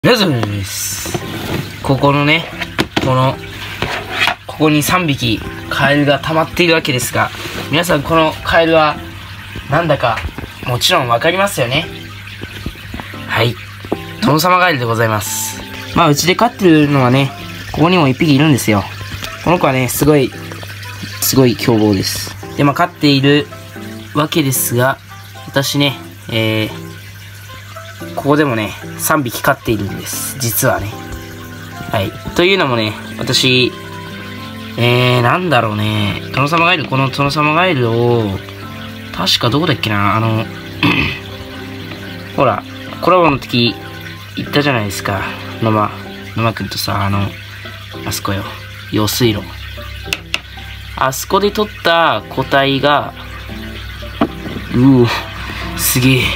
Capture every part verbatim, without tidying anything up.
皆さんです。ここのね、この、ここにさんびきカエルが溜まっているわけですが、皆さんこのカエルはなんだかもちろんわかりますよね。はい。トノサマガエルでございます。まあうちで飼ってるのはね、ここにもいっぴきいるんですよ。この子はね、すごい、すごい凶暴です。で、まあ飼っているわけですが、私ね、えー、ここでもね、さんびき飼っているんです。実はね。はい。というのもね、私、えー、なんだろうね。トノサマガエル、このトノサマガエルを、確かどこだっけな、あの、ほら、コラボの時、行ったじゃないですか。野間、野間くんとさ、あの、あそこよ。用水路。あそこで取った個体が、うお、すげえ。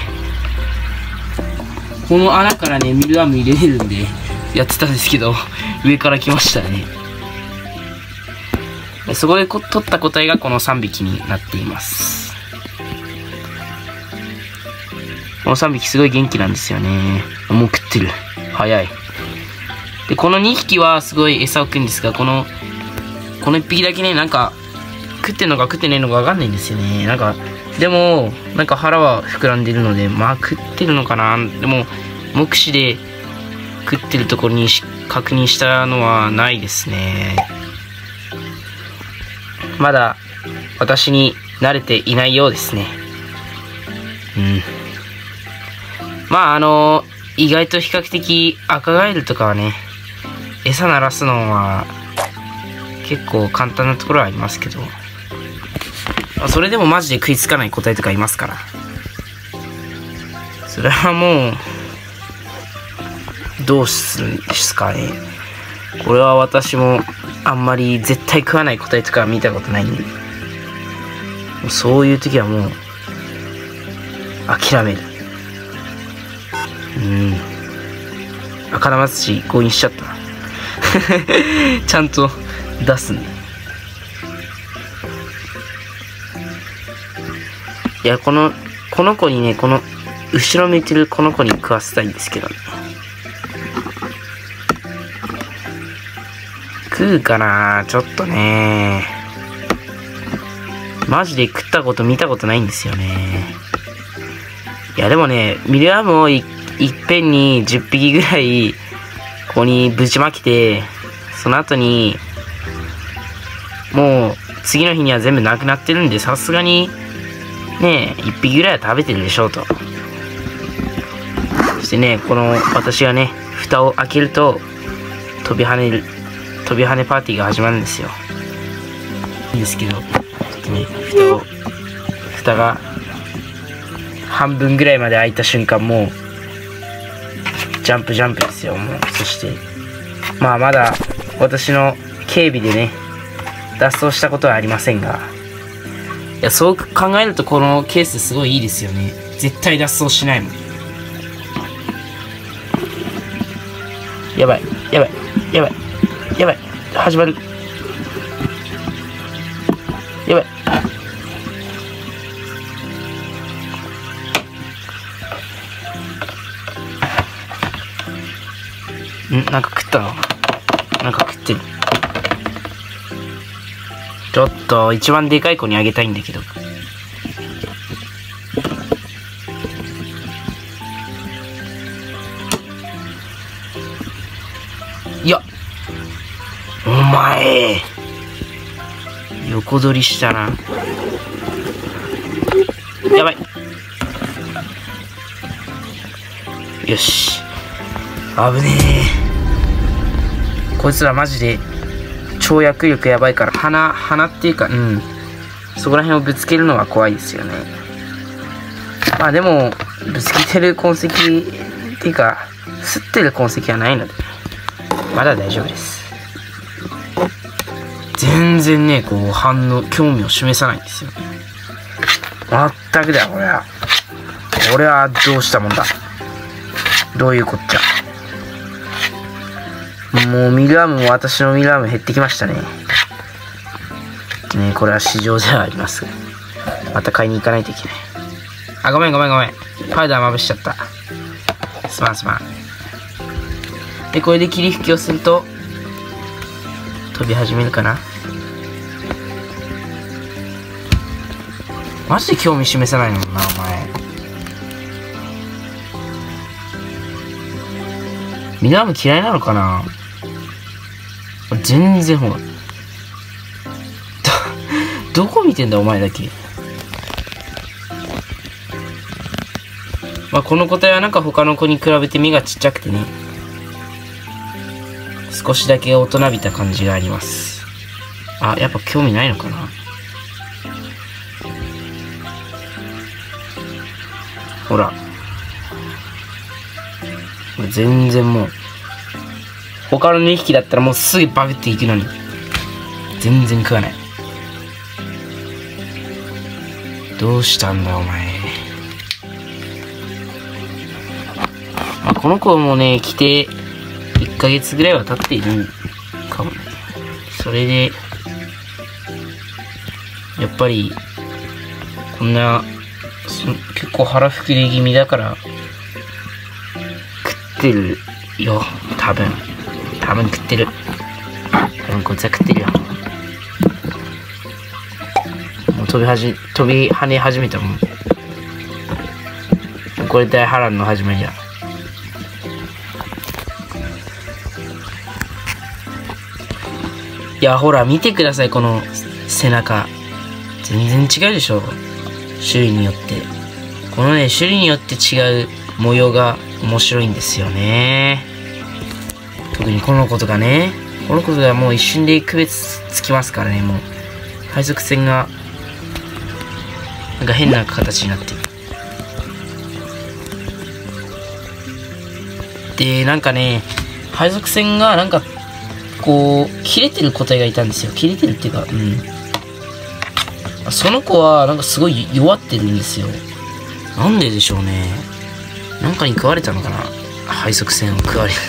この穴からね、ミルアーム入れれるんで、やってたんですけど、上から来ましたね。でそこでこ取った個体がこのさんびきになっています。このさんびきすごい元気なんですよね。もう食ってる。早い。で、このにひきはすごい餌を食うんですが、この、このいっぴきだけね、なんか、食ってんのか食ってねえのかわかんないんですよね。なんか、でも、なんか腹は膨らんでるので、まあ食ってるのかな。でも、目視で食ってるところに確認したのはないですね。まだ私に慣れていないようですね。うん。まああの、意外と比較的赤ガエルとかはね、餌鳴らすのは結構簡単なところはありますけど、それでもマジで食いつかない個体とかいますから。それはもう、どうするんですかね。これは私もあんまり絶対食わない個体とか見たことないんで。そういう時はもう、諦める。うん。赤玉土強引しちゃったな。ちゃんと出すんで。いや、この、この子にね、この、後ろ向いてるこの子に食わせたいんですけどね。食うかな？ちょっとね。マジで食ったこと見たことないんですよね。いや、でもね、ミルアームをい、いっぺんにじゅっぴきぐらい、ここにぶちまけて、その後に、もう、次の日には全部なくなってるんで、さすがに、ねえ、いっぴきぐらいは食べてるでしょうと。そしてね、この私がね、蓋を開けると、飛び跳ねる、飛び跳ねパーティーが始まるんですよ。いいんですけど、ちょっとね、蓋を、蓋が、半分ぐらいまで開いた瞬間、もう、ジャンプジャンプですよ、もう。そして、まあまだ、私の警備でね、脱走したことはありませんが、いや、そう考えるとこのケースすごいいいですよね。絶対脱走しないもん。やばい、やばい、やばい、やばい、始まる。やばい。ん、なんか食ったの？なんか食ってる。ちょっと、一番でかい子にあげたいんだけど。いや、お前、横取りしたな。やばい。よし。危ねえ。こいつらマジで、跳躍力やばいから、鼻、鼻っていうか、うん。そこら辺をぶつけるのは怖いですよね。まあでも、ぶつけてる痕跡っていうか、吸ってる痕跡はないので、まだ大丈夫です。全然ね、こう、反応、興味を示さないんですよ。まったくだよ、これは。これはどうしたもんだ。どういうこっちゃ。もうミルアームも私のミルアーム減ってきましたね。ね、これは市場ではあります。また買いに行かないといけない。あ、ごめんごめんごめん。パウダーまぶしちゃった。すまんすまん。 でこれで霧吹きをすると飛び始めるかな。マジで興味示さないもんなお前。ミラーム嫌いなのかな。全然ほらど, どこ見てんだお前だけ。まあこの個体はなんか他の子に比べて目がちっちゃくてね、少しだけ大人びた感じがあります。あ、やっぱ興味ないのかな。ほら全然もう他のにひきだったらもうすぐバグっていくのに全然食わない。どうしたんだお前。まあ、この子もね来ていっかげつぐらいは経っているかもね。それでやっぱりこんな結構腹膨れ気味だから食ってるよ多分。多分食ってる。多分こいつは食ってるよ。もう飛びはじ飛び跳ね始めたもん。これ大波乱の始まりや。いやほら見てくださいこの背中。全然違うでしょ種類によって。このね種類によって違う模様が面白いんですよね。特にこの子とかね、この子とかもう一瞬で区別つきますからね。もう配属線がなんか変な形になってる。でなんかね配属線がなんかこう切れてる個体がいたんですよ。切れてるっていうか、うん、その子はなんかすごい弱ってるんですよ。なんででしょうね。なんかに食われたのかな。配属線を食われる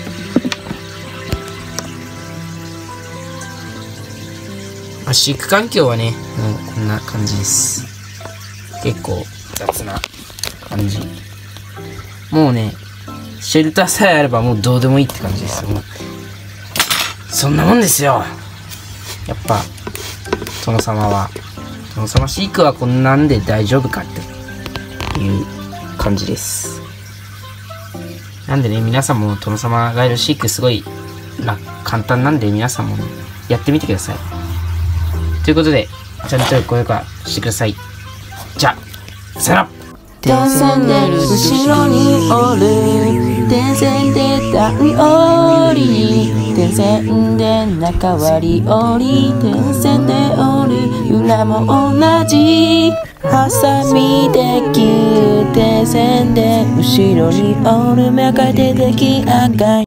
まあ、飼育環境はねもうこんな感じです。結構雑な感じ。もうねシェルターさえあればもうどうでもいいって感じです。もうそんなもんですよ。やっぱ殿様は殿様飼育はこんなんで大丈夫かっていう感じです。なんでね皆さんも殿様がいる飼育すごい簡単なんで皆さんも、ね、やってみてください。ということでチャンネル高評価してください。じゃあさよなら。 電線で後ろにおる電線で段折り電線で中割り折り電線で折る裏も同じハサミで切る電線で後ろに折る目が出てき上がり